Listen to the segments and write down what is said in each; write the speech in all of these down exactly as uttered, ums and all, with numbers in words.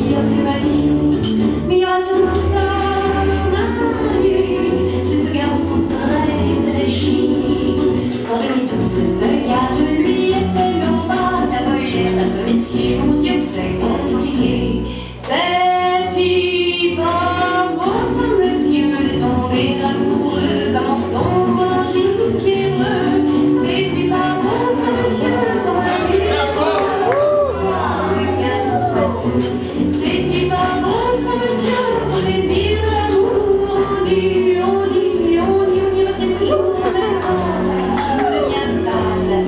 dire de ma vie. Mais il y aura sûrement comme un but chez ce garçon très très chic. En deux mille douze, ce gars, je lui ai fait le pas. La voyelle, la policier, mon Dieu, c'est compliqué. C'est type un beau sang, monsieur, de tomber amoureux comme on tombe en gîte pierreux. C'est type un beau sang, monsieur, comme un vivant. Bonsoir, le gars nous souhaite. C'est type un beau sang, monsieur, au plaisir de l'amour. On dit, on dit, on dit, on y revient toujours. Maintenant, ça devient sale.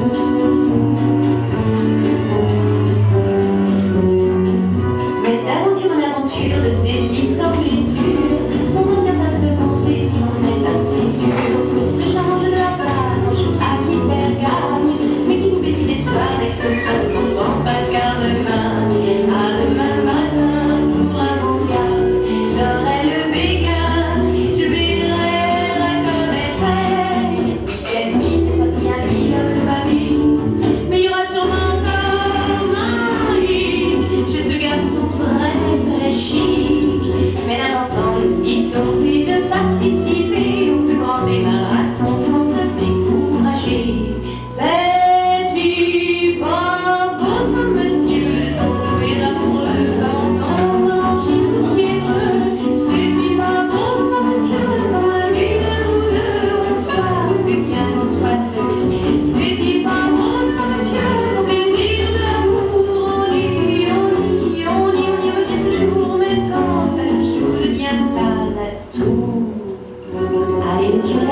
Mais d'aventure en aventure, de délices en blessure, on revient à se demander si on est assez dur. Pour ce change de hasard, on joue à qui perd gagne, mais qui nous bêtit l'espoir et que l'on ne prend pas qu'à demain. À demain matin, pour un beau gars, j'aurai le béguin, je verrai reconnaître. Cette nuit, c'est pas si à lui, l'homme de ma vie, mais il y aura sûrement comme un lit chez ce garçon très très chic. Mais l'important, dit-on, c'est de participer au plus grand des marathons sans se décourager. C'est du bon beau sang, monsieur, de tomber amoureux quand on mange une pierreux. C'est du bon beau sang, monsieur, quand la vie de douleur. Bonsoir, que bien qu'on soit deux. C'est du bon beau sang, monsieur, au plaisir de l'amour. On y, on y, on y, on y revient toujours, mais quand ça joue devient sale, tout. Allez, monsieur,